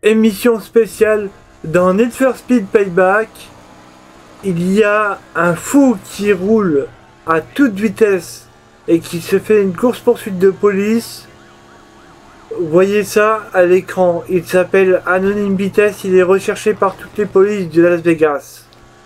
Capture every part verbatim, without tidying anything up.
Émission spéciale dans Need for Speed Payback. Il y a un fou qui roule à toute vitesse et qui se fait une course-poursuite de police. Vous voyez ça à l'écran. Il s'appelle Anonyme Vitesse. Il est recherché par toutes les polices de Las Vegas.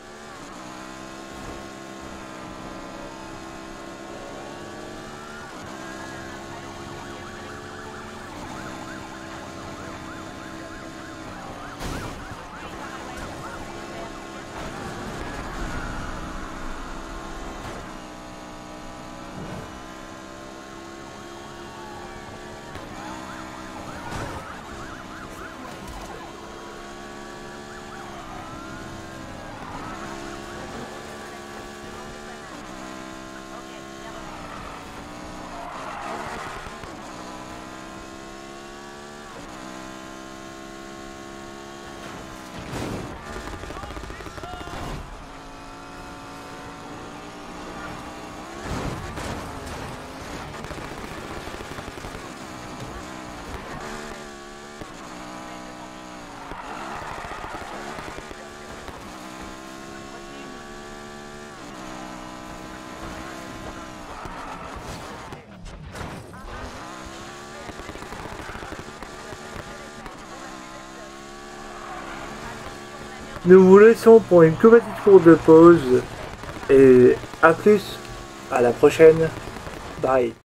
Nous vous laissons pour une toute petite courte de pause et à plus, à la prochaine, bye.